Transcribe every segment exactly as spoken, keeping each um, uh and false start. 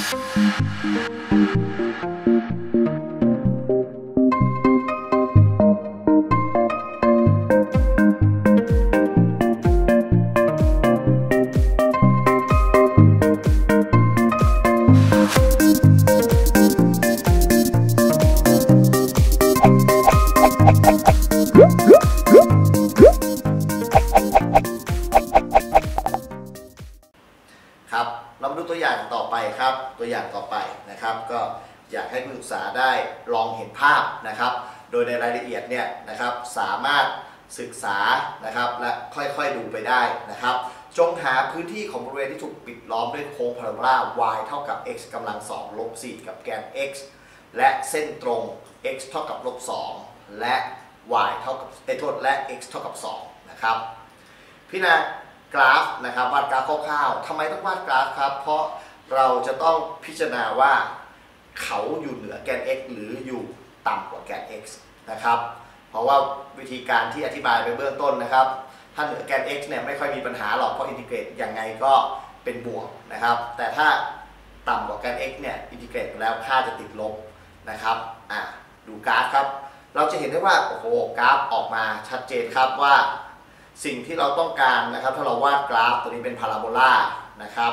ครับเรามาดูตัวอย่างต่อไปครับตัวอย่างต่อไปนะครับก็อยากให้ผู้ศึกษาได้ลองเห็นภาพนะครับโดยในรายละเอียดเนี่ยนะครับสามารถศึกษานะครับและค่อยๆดูไปได้นะครับจงหาพื้นที่ของบริเวณที่ถูกปิดล้อมด้วยโค้งพาราโบลา y เท่ากับ x กำลังสองลบสี่กับแกน x และเส้นตรง x เท่ากับลบสองและ y เท่ากับไอ้โทษและ x เท่ากับสองนะครับพี่นะกราฟนะครับวาดกราฟคร่าวๆทำไมต้องวาดกราฟครับเพราะเราจะต้องพิจารณาว่าเขาอยู่เหนือแกน x หรืออยู่ต่ำกว่าแกน x นะครับเพราะว่าวิธีการที่อธิบายไปเบื้องต้นนะครับถ้าเหนือแกน x เนี่ยไม่ค่อยมีปัญหาหรอกเพราะอินทิเกรตยังไงก็เป็นบวกนะครับแต่ถ้าต่ำกว่าแกน x เนี่ยอินทิเกรตแล้วค่าจะติดลบนะครับอ่ะดูกราฟครับเราจะเห็นได้ว่าโอ้โหกราฟออกมาชัดเจนครับว่าสิ่งที่เราต้องการนะครับถ้าเราวาดกราฟตัวนี้เป็นพาราโบลานะครับ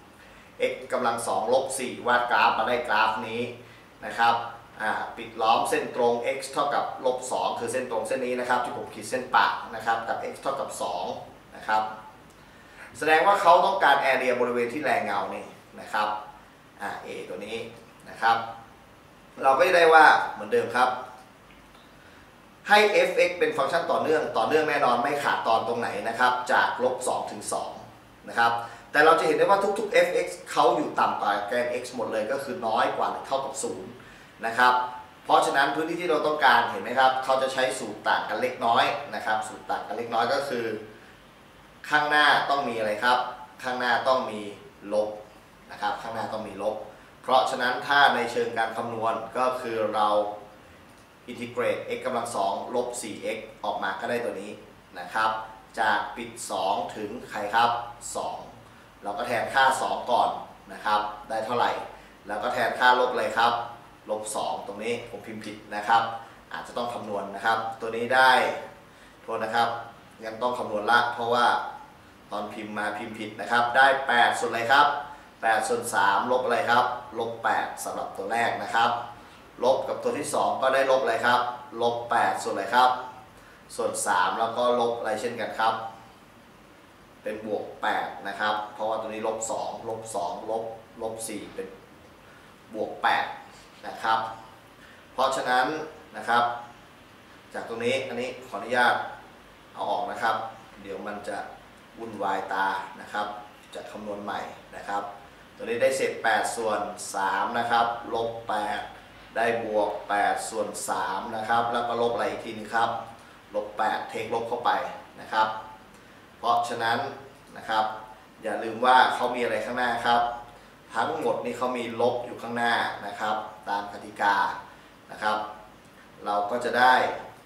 x กำลังสองลบสี่วาดกราฟมาได้กราฟนี้นะครับปิดล้อมเส้นตรง x เท่ากับลบสองคือเส้นตรงเส้นนี้นะครับที่ผมขีดเส้นปะนะครับกับ x เท่ากับสองนะครับแสดงว่าเขาต้องการแอเรียบริเวณที่แรงเงานี่นะครับอ่า a ตัวนี้นะครับเราก็จะได้ว่าเหมือนเดิมครับให้ f(x) เป็นฟังก์ชันต่อเนื่องต่อเนื่องแน่นอนไม่ขาดตอนตรงไหนนะครับจากลบสองถึงสองนะครับแต่เราจะเห็นได้ว่าทุกๆ f(x) เขาอยู่ต่ำกว่าแกน x หมดเลยก็คือน้อยกว่าหรือเท่ากับศูนย์นะครับเพราะฉะนั้นพื้นที่ที่เราต้องการเห็นไหมครับเขาจะใช้สูตรต่างกันเล็กน้อยนะครับสูตรต่างกันเล็กน้อยก็คือข้างหน้าต้องมีอะไรครับข้างหน้าต้องมีลบนะครับข้างหน้าต้องมีลบเพราะฉะนั้นถ้าในเชิงการคำนวณก็คือเราอินทิเกรต x กำลังสองลบ สี่ x ออกมาก็ได้ตัวนี้นะครับจากปิดสองถึงใครครับสองเราก็แทนค่าสองก่อนนะครับได้เท่าไหร่แล้วก็แทนค่าลบเลยครับลบสองตรงนี้ผมพิมพ์ผิดนะครับอาจจะต้องคำนวณนะครับตัวนี้ได้โทษนะครับยังต้องคำนวณละเพราะว่าตอนพิมพ์มาพิมพ์ผิดนะครับได้แปดส่วนอะไรครับแปดส่วนสามลบอะไรครับลบแปดสำหรับตัวแรกนะครับลบกับตัวที่สองก็ได้ลบอะไรครับลบแปดส่วนอะไรครับส่วนสามแล้วก็ลบอะไรเช่นกันครับเป็นบวกแปดนะครับเพราะว่าตัวนี้ลบสองลบสองลบลบสี่เป็นบวกแปดนะครับเพราะฉะนั้นนะครับจากตรงนี้อันนี้ขออนุญาตเอาออกนะครับเดี๋ยวมันจะวุ่นวายตานะครับจะคำนวณใหม่นะครับตัวนี้ได้เศษแปดส่วนสามนะครับลบแปดได้บวกแปดส่วนสามนะครับแล้วก็ลบอะไรอีกทีนึงครับลบแปดเทคลบเข้าไปนะครับเพราะฉะนั้นนะครับอย่าลืมว่าเขามีอะไรข้างหน้าครับทั้งหมดนี้เขามีลบอยู่ข้างหน้านะครับตามกติกานะครับเราก็จะได้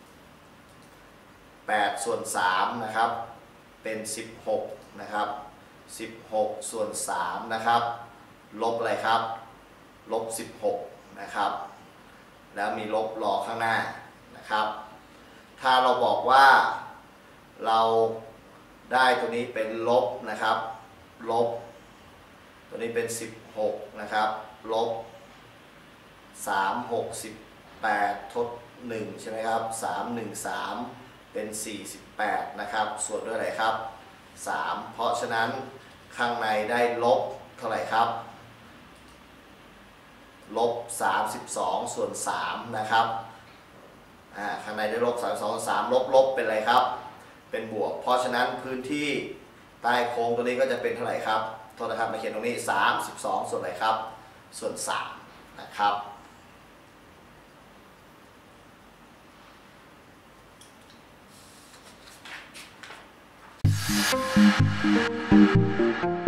แปดส่วนสามนะครับเป็นสิบหกนะครับสิบหกส่วนสามนะครับลบอะไรครับลบสิบหกนะครับแล้วมีลบรอข้างหน้านะครับถ้าเราบอกว่าเราได้ตัวนี้เป็นลบนะครับลบตัวนี้เป็นสิบหกนะครับลบสาม หก สิบแปดทดหนึ่งใช่ไหมครับสาม หนึ่ง สามเป็นสี่สิบแปดนะครับส่วนด้วยอะไรครับสามเพราะฉะนั้นข้างในได้ลบเท่าไหร่ครับลบสามสิบสองส่วนสามนะครับอ่าข้างในได้ลบสามสิบสองส่วนสามลบลบเป็นอะไรครับเป็นบวกเพราะฉะนั้นพื้นที่ใต้โค้งตัวนี้ก็จะเป็นเท่าไหร่ครับโทษนะครับมาเขียนตรงนี้สามสิบสองส่วนอะไรครับส่วนสามนะครับ Thank you.